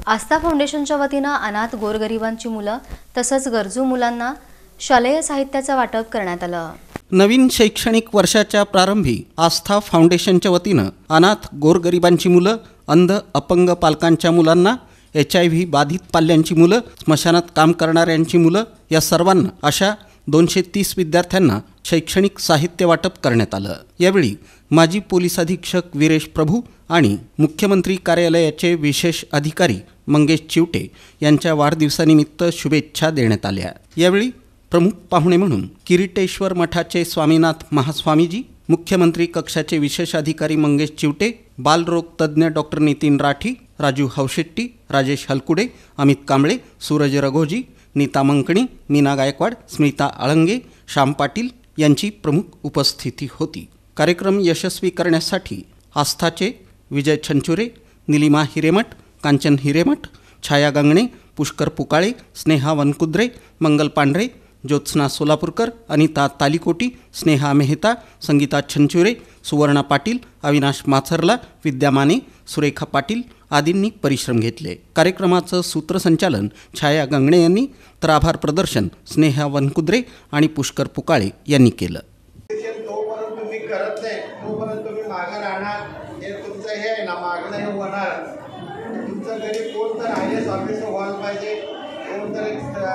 आस्था फाउंडेशनच्या वतीनं अनाथ गोरगरिबांची मुलं तसंच गरजू मुलांना शालेय साहित्याचं वाटप करण्यात आलं। नवीन शैक्षणिक वर्षाच्या प्रारंभी आस्था फाउंडेशनच्या वतीनं अनाथ गोरगरिबांची मुलं, अंध अपंग पालकांच्या मुलांना, HIV बाधित पाल्यांची मुलं, स्मशानात काम करणाऱ्यांची मुलं या सर्वांना अशा 230 विद्यार्थ्यांना शैक्षणिक साहित्य वाटप करण्यात आलं। यावेळी माजी पोलीस अधीक्षक वीरेश प्रभू आणि मुख्यमंत्री कार्यालयाचे विशेष अधिकारी मंगेश चिवटे यांच्या वाढदिवसानिमित्त शुभेच्छा देण्यात आल्या। यावेळी प्रमुख पाहुणे म्हणून किरीटेश्वर मठाचे स्वामीनाथ महास्वामीजी, मुख्यमंत्री कक्षाचे विशेष अधिकारी मंगेश चिवटे, बालरोग तज्ज्ञ डॉक्टर नितीन राठी, राजू हौशेट्टी, राजेश हलकुडे, अमित कांबळे, सूरज रघोजी, नीता मंकणी, मीना गायकवाड, स्मिता आळंगे, श्याम पाटील यांची प्रमुख उपस्थिती होती। कार्यक्रम यशस्वी करण्यासाठी आस्थाचे विजय छंचुरे, निलिमा हिरेमठ, कांचन हिरेमठ, छाया गंगणे, पुष्कर पुकाळे, स्नेहा वनकुद्रे, मंगल पांढरे, ज्योत्स्ना सोलापूरकर, अनिता तालिकोटी, स्नेहा मेहता, संगीता छंचुरे, सुवर्णा पाटील, अविनाश माथरला, विद्या माने, सुरेखा पाटील आदींनी परिश्रम घेतले। कार्यक्रमाचं सूत्रसंचालन छाया गंगणे यांनी तर आभार प्रदर्शन स्नेहा वनकुद्रे आणि पुष्कर पुकाळे यांनी केलं। तोपर्यंत तुम्ही करत नाही, तोपर्यंत तुम्ही मागे राहणार। हे तुमचं हे आहे ना, मागणं हे होणार। तुमचं घरी कोण तर IAS ऑफिसर व्हायला पाहिजे, कोण तर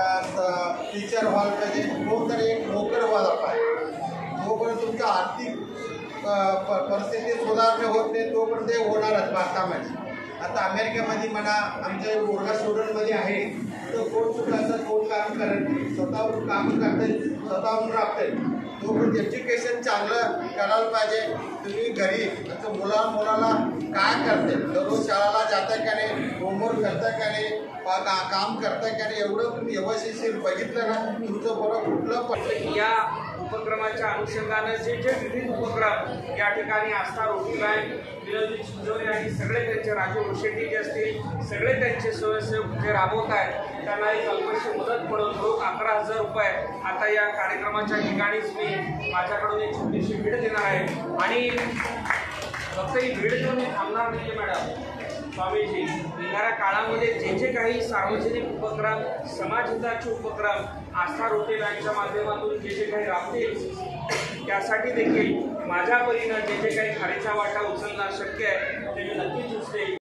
टीचर व्हायला पाहिजे, कोण तर एक नोकर व्हायला पाहिजे। तोपर्यंत तुमचं आर्थिक परिस्थिती सुधारणा होत नाही, तोपर्यंत ते होणारच भारतामध्ये। आता अमेरिकेमध्ये म्हणा, आमच्या बोर्गा स्टुडंटमध्ये आहे, तर कोण चुकायचं, कोण काम करत नाही, स्वतःहून काम करते, स्वतःहून राबते। तोपर्यंत एज्युकेशन चांगलं करायला पाहिजे। तुम्ही घरी मुलाला काय करते, दररोज शाळेला जाता का नाही, होमवर्क करता का नाही, काम करता का नाही, एवढं तुम्ही व्यवस्थित बघितलं ना, तुमचं बरं कुठलं पडलं। या उपक्रमाच्या अनुषंगाने जे विविध उपक्रम या ठिकाणी आस्था रोटीबाई, विनोदी चिंचोरे आणि सगळे त्यांचे राजू शेट्टी जे असतील, सगळे त्यांचे स्वयंसेवक जे राबवत आहेत त्यांना एक अल्पशी मदत म्हणून रोख 11,000 रुपये आता या कार्यक्रमाच्या ठिकाणीच मी माझ्याकडून एक छोटीशी भेट देणार आहे। आणि फक्त ही भेट देऊन मी थांबणार नाही मॅडम। स्वामीजी येणाऱ्या काळामध्ये जे काही सार्वजनिक उपक्रम, समाजहिताचे उपक्रम आस्था रोटीबाईंच्या माध्यमातून जे काही राबतील त्यासाठी देखील माझ्या परीनं जे काही खारीचा वाटा उचलणं शक्य आहे ते मी नक्कीच उचलेल।